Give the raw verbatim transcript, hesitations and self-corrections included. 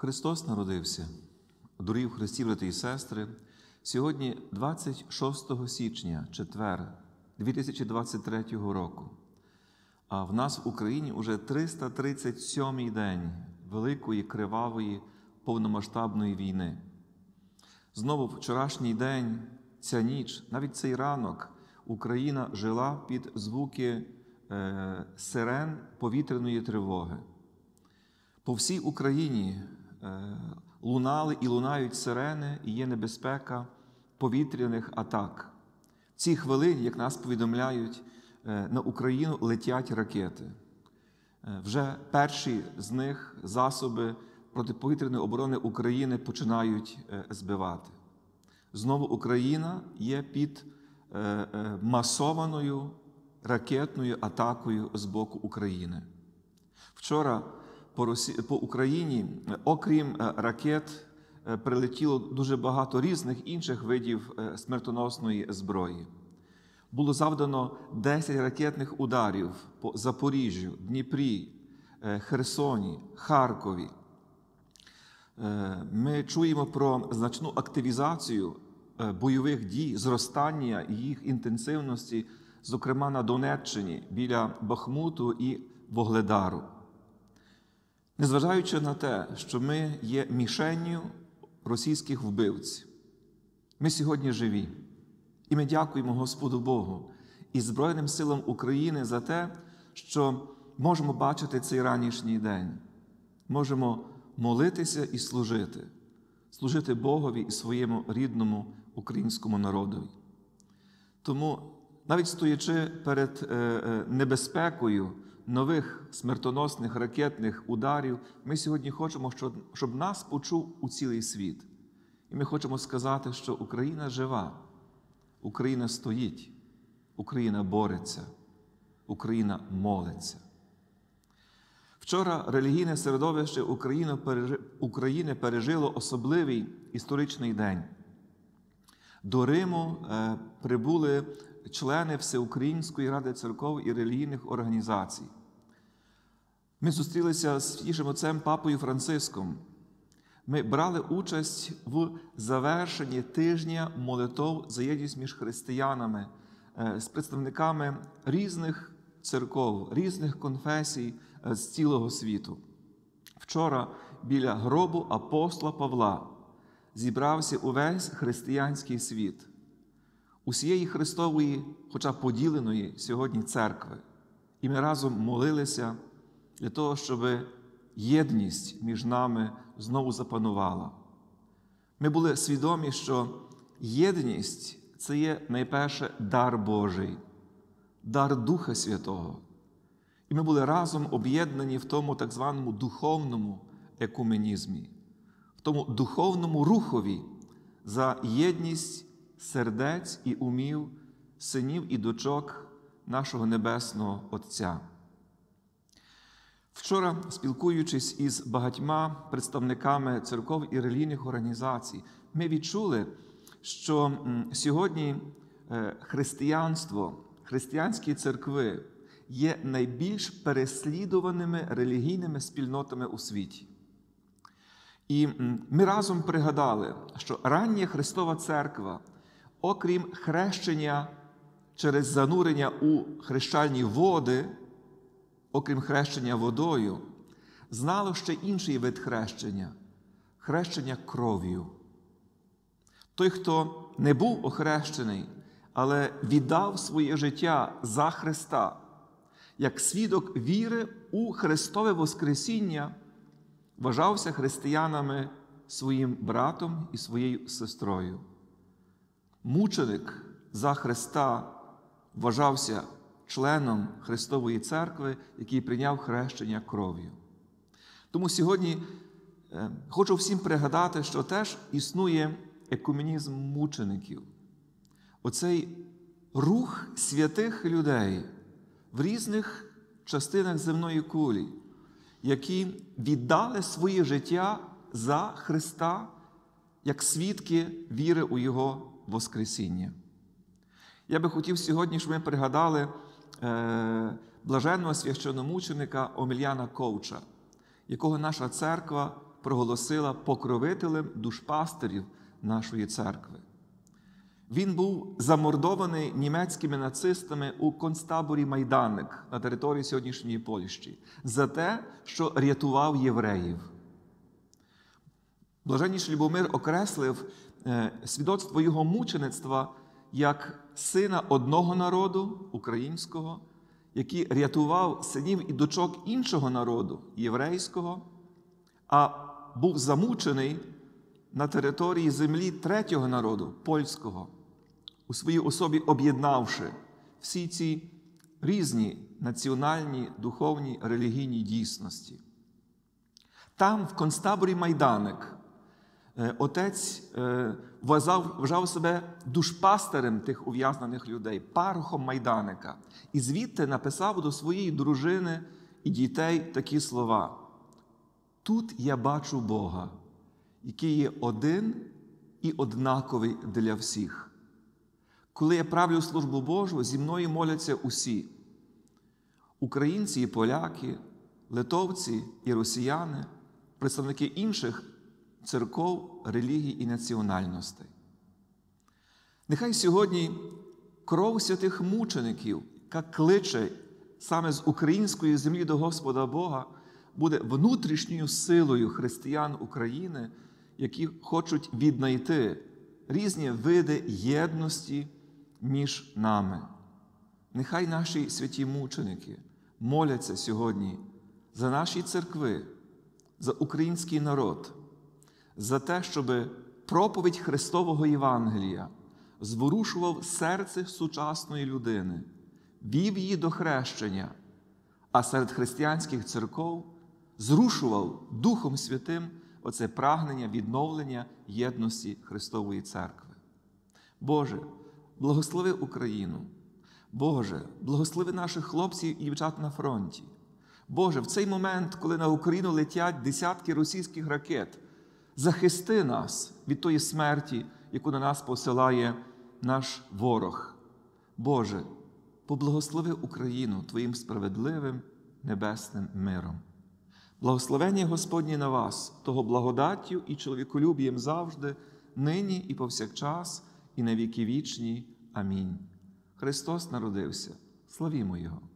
Христос народився. Дорогі в Христі, брати і сестри, сьогодні двадцять шостого січня, четвер, дві тисячі двадцять третього року. А в нас в Україні уже триста тридцять сьомий день великої, кривавої, повномасштабної війни. Знову вчорашній день, ця ніч, навіть цей ранок Україна жила під звуки е, сирен повітряної тривоги. По всій Україні е, лунали і лунають сирени, і є небезпека повітряних атак. В ці хвилини, як нас повідомляють, е, на Україну летять ракети. Е, вже перші з них засоби протиповітряної оборони України починають е, збивати. Знову Україна є під е, е, масованою ракетною атакою з боку України. Вчора по, Росі... по Україні, окрім ракет, прилетіло дуже багато різних інших видів смертоносної зброї. Було завдано десять ракетних ударів по Запоріжжю, Дніпрі, Херсоні, Харкові. Ми чуємо про значну активізацію бойових дій, зростання їх інтенсивності, зокрема на Донеччині, біля Бахмуту і Вугледару. Незважаючи на те, що ми є мішенню російських вбивць, ми сьогодні живі. І ми дякуємо Господу Богу і Збройним силам України за те, що можемо бачити цей ранішній день. Можемо молитися і служити. Служити Богові і своєму рідному українському народові. Тому, навіть стоячи перед небезпекою нових смертоносних ракетних ударів, ми сьогодні хочемо, щоб нас почув у цілий світ. І ми хочемо сказати, що Україна жива, Україна стоїть, Україна бореться, Україна молиться. Вчора релігійне середовище України пережило особливий історичний день. До Риму прибули члени Всеукраїнської ради церков і релігійних організацій. Ми зустрілися з святішим отцем Папою Франциском. Ми брали участь в завершенні тижня молитов за єдність між християнами, з представниками різних церков, різних конфесій з цілого світу. Вчора біля гробу апостола Павла зібрався увесь християнський світ, усієї Христової, хоча поділеної сьогодні церкви. І ми разом молилися для того, щоб єдність між нами знову запанувала. Ми були свідомі, що єдність – це є найперше дар Божий, дар Духа Святого. І ми були разом об'єднані в тому так званому духовному екуменізмі, в тому духовному рухові за єдність сердець і умів синів і дочок нашого Небесного Отця. Вчора, спілкуючись із багатьма представниками церков і релігійних організацій, ми відчули, що сьогодні християнство, християнські церкви є найбільш переслідуваними релігійними спільнотами у світі. І ми разом пригадали, що рання Христова Церква, окрім хрещення через занурення у хрещальні води, окрім хрещення водою, знало ще інший вид хрещення – хрещення кров'ю. Той, хто не був охрещений, але віддав своє життя за Христа, як свідок віри у Христове Воскресіння, вважався християнами своїм братом і своєю сестрою. Мученик за Христа вважався членом Христової Церкви, який прийняв хрещення кров'ю. Тому сьогодні хочу всім пригадати, що теж існує екуменізм мучеників. Оцей рух святих людей в різних частинах земної кулі, які віддали своє життя за Христа, як свідки віри у Його Воскресіння. Я би хотів сьогодні, щоб ми пригадали е, блаженного священномученика Омеляна Ковча, якого наша церква проголосила покровителем душпастирів нашої церкви. Він був замордований німецькими нацистами у концтаборі Майданик на території сьогоднішньої Польщі за те, що рятував євреїв. Блаженніший Любомир окреслив свідоцтво його мучеництва як сина одного народу, українського, який рятував синів і дочок іншого народу, єврейського, а був замучений на території землі третього народу, польського, у своїй особі об'єднавши всі ці різні національні, духовні, релігійні дійсності. Там, в концтаборі Майданик, отець вважав, вважав себе душпастерем тих ув'язнених людей, парохом Майданика. І звідти написав до своєї дружини і дітей такі слова: «Тут я бачу Бога, який є один і однаковий для всіх. Коли я правлю службу Божу, зі мною моляться усі – українці і поляки, литовці і росіяни, представники інших церков, релігій і національностей». Нехай сьогодні кров святих мучеників, яка кличе саме з української землі до Господа Бога, буде внутрішньою силою християн України, які хочуть віднайти різні види єдності між нами. Нехай наші святі мученики моляться сьогодні за наші церкви, за український народ, за те, щоб проповідь Христового Євангелія зворушував серце сучасної людини, вів її до хрещення, а серед християнських церков зрушував Духом Святим оце прагнення відновлення єдності Христової Церкви. Боже, благослови Україну. Боже, благослови наших хлопців і дівчат на фронті. Боже, в цей момент, коли на Україну летять десятки російських ракет, захисти нас від тої смерті, яку на нас посилає наш ворог. Боже, поблагослови Україну Твоїм справедливим небесним миром. Благословення Господнє на вас, того благодаттю і чоловіколюбієм завжди, нині і повсякчас, і на віки вічні. Амінь. Христос народився. Славімо Його!